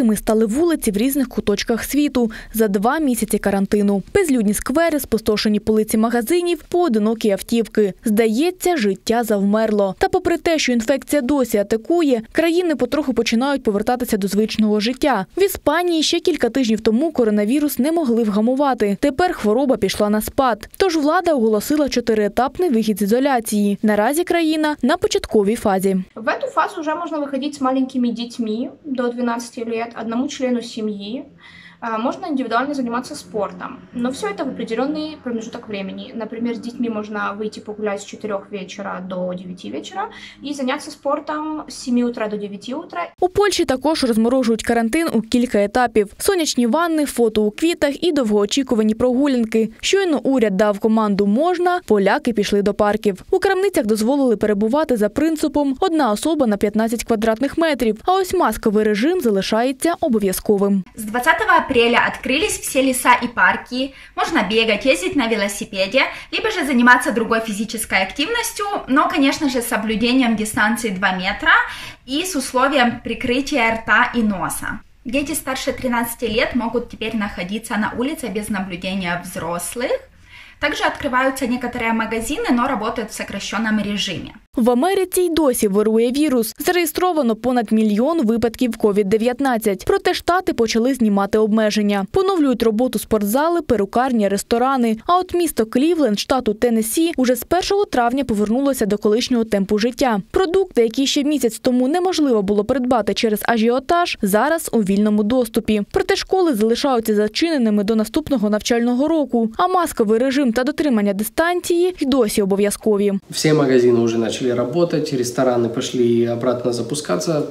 Такими стали вулиці в різних куточках світу за 2 місяці карантину. Безлюдні сквери, спустошені полиці магазинів, поодинокі автівки. Здається, життя завмерло. Та попри те, що інфекція досі атакує, країни потроху починають повертатися до звичного життя. В Іспанії ще кілька тижнів тому коронавірус не могли вгамувати. Тепер хвороба пішла на спад. Тож влада оголосила 4-етапний вихід з ізоляції. Наразі країна на початковій фазі. В эту фазу уже можно выходить с маленькими детьми до 12 лет, одному члену семьи. Можно индивидуально заниматься спортом, но все это в определенный промежуток времени. Например, с детьми можно выйти погулять с 4 вечера до 9 вечера и заняться спортом с 7 утра до 9 утра. У Польщі також розморожують карантин у кілька етапів. Сонячні ванни, фото у квітах і довгоочікувані прогулянки. Щойно уряд дав команду «можна», поляки пішли до парків. У крамницях дозволили перебувати за принципом «одна особа на 15 квадратних метрів», а ось масковий режим залишається обов'язковим. С 20 апреля открылись все леса и парки, можно бегать, ездить на велосипеде, либо же заниматься другой физической активностью, но, конечно же, с соблюдением дистанции 2 метра и с условием прикрытия рта и носа. Дети старше 13 лет могут теперь находиться на улице без наблюдения взрослых. Также открываются некоторые магазины, но работают в сокращенном режиме. В Америці й досі вирує вірус. Зареєстровано понад 1 мільйон випадків COVID-19. Проте штати почали знімати обмеження. Поновлюють роботу спортзали, перукарні, ресторани. А от місто Клівленд, штату Теннессі, уже з 1 травня повернулося до колишнього темпу життя. Продукти, які ще місяць тому неможливо було придбати через ажіотаж, зараз у вільному доступі. Проте школи залишаються зачиненими до наступного навчального року. А масковий режим та дотримання дистанції й досі обов'язкові. Всі магазини вже почали работать, рестораны пошли обратно запускаться,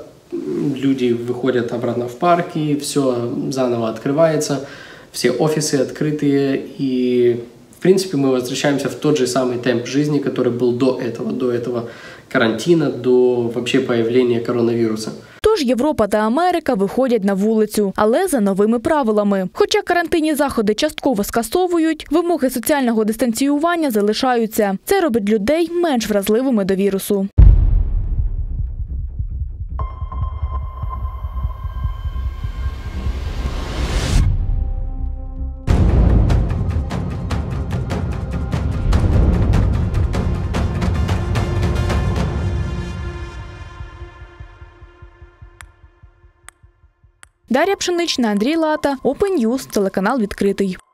люди выходят обратно в парки, все заново открывается, все офисы открытые, и в принципе мы возвращаемся в тот же самый темп жизни, который был до этого карантина, до вообще появления коронавируса. Тож Європа та Америка виходять на вулицю, але за новими правилами. Хоча карантинні заходи частково скасовують, вимоги соціального дистанціювання залишаються. Це робить людей менш вразливими до вірусу. Дар'я Пшенична, Андрій Лата, Open News, телеканал «Відкритий».